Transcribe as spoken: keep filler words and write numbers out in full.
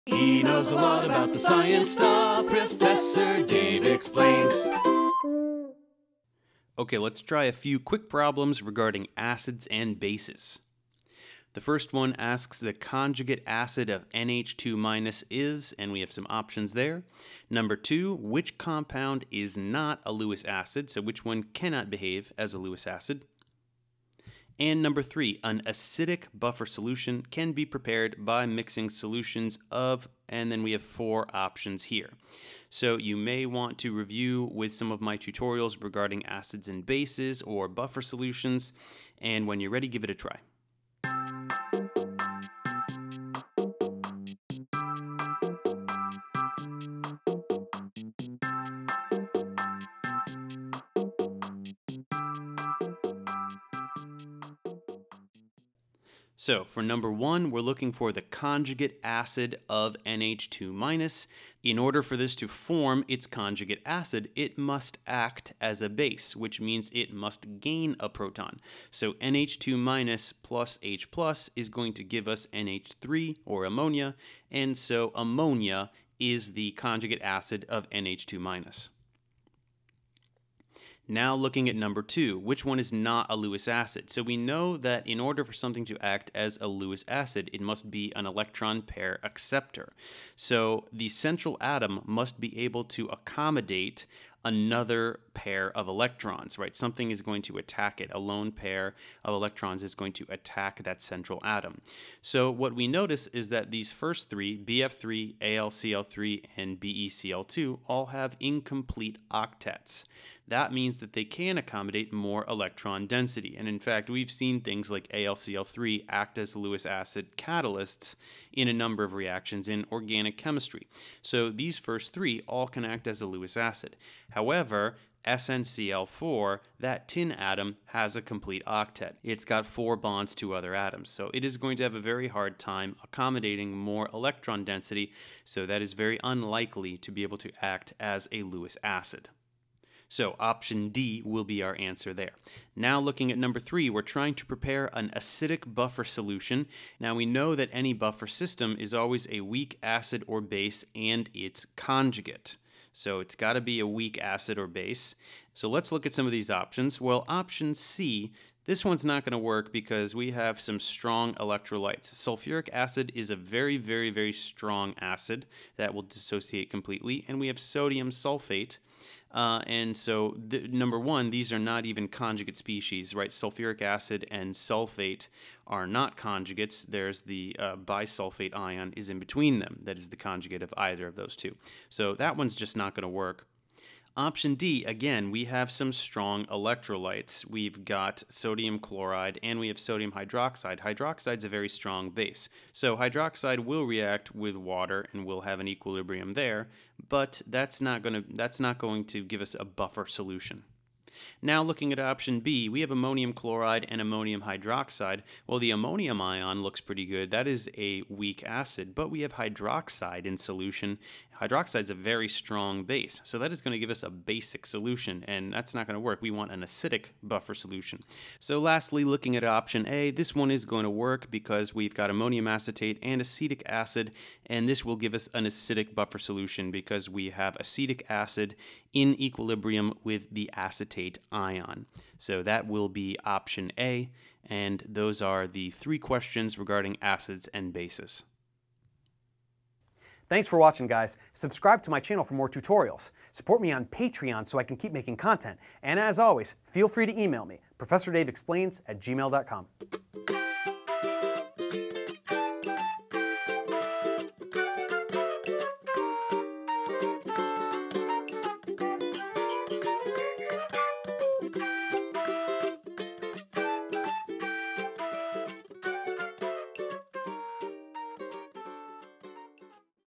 He knows a lot about the science stuff. Professor Dave explains. Okay, let's try a few quick problems regarding acids and bases. The first one asks the conjugate acid of N H two minus is, and we have some options there. Number two, which compound is not a Lewis acid, so which one cannot behave as a Lewis acid. And number three, an acidic buffer solution can be prepared by mixing solutions of, and then we have four options here. So you may want to review with some of my tutorials regarding acids and bases or buffer solutions, and when you're ready, give it a try. So for number one, we're looking for the conjugate acid of N H two minus. In order for this to form its conjugate acid, it must act as a base, which means it must gain a proton. So N H two minus plus H plus is going to give us N H three, or ammonia, and so ammonia is the conjugate acid of N H two minus. Now looking at number two, which one is not a Lewis acid? So we know that in order for something to act as a Lewis acid, it must be an electron pair acceptor. So the central atom must be able to accommodate another pair of electrons, right? Something is going to attack it. A lone pair of electrons is going to attack that central atom. So what we notice is that these first three, B F three, A L C L three, and B E C L two, all have incomplete octets. That means that they can accommodate more electron density. And in fact, we've seen things like A L C L three act as Lewis acid catalysts in a number of reactions in organic chemistry. So these first three all can act as a Lewis acid. However, S N C L four, that tin atom, has a complete octet. It's got four bonds to other atoms, so it is going to have a very hard time accommodating more electron density, so that is very unlikely to be able to act as a Lewis acid. So option D will be our answer there. Now looking at number three, we're trying to prepare an acidic buffer solution. Now we know that any buffer system is always a weak acid or base and its conjugate. So it's got to be a weak acid or base. So let's look at some of these options. Well, option C, this one's not going to work because we have some strong electrolytes. Sulfuric acid is a very, very, very strong acid that will dissociate completely, and we have sodium sulfate. Uh, and so, the, number one, these are not even conjugate species, right? Sulfuric acid and sulfate are not conjugates. There's the uh, bisulfate ion is in between them. That is the conjugate of either of those two. So that one's just not going to work. Option D, again, we have some strong electrolytes. We've got sodium chloride and we have sodium hydroxide. Hydroxide's a very strong base. So hydroxide will react with water and we'll have an equilibrium there, but that's not going to that's not going to give us a buffer solution. Now looking at option B, we have ammonium chloride and ammonium hydroxide. Well, the ammonium ion looks pretty good. That is a weak acid, but we have hydroxide in solution. Hydroxide is a very strong base, so that is going to give us a basic solution, and that's not going to work. We want an acidic buffer solution. So lastly, looking at option A, this one is going to work because we've got ammonium acetate and acetic acid, and this will give us an acidic buffer solution because we have acetic acid in equilibrium with the acetate ion. So that will be option A, and those are the three questions regarding acids and bases. Thanks for watching, guys. Subscribe to my channel for more tutorials. Support me on Patreon so I can keep making content. And as always, feel free to email me, professor dave explains at gmail dot com.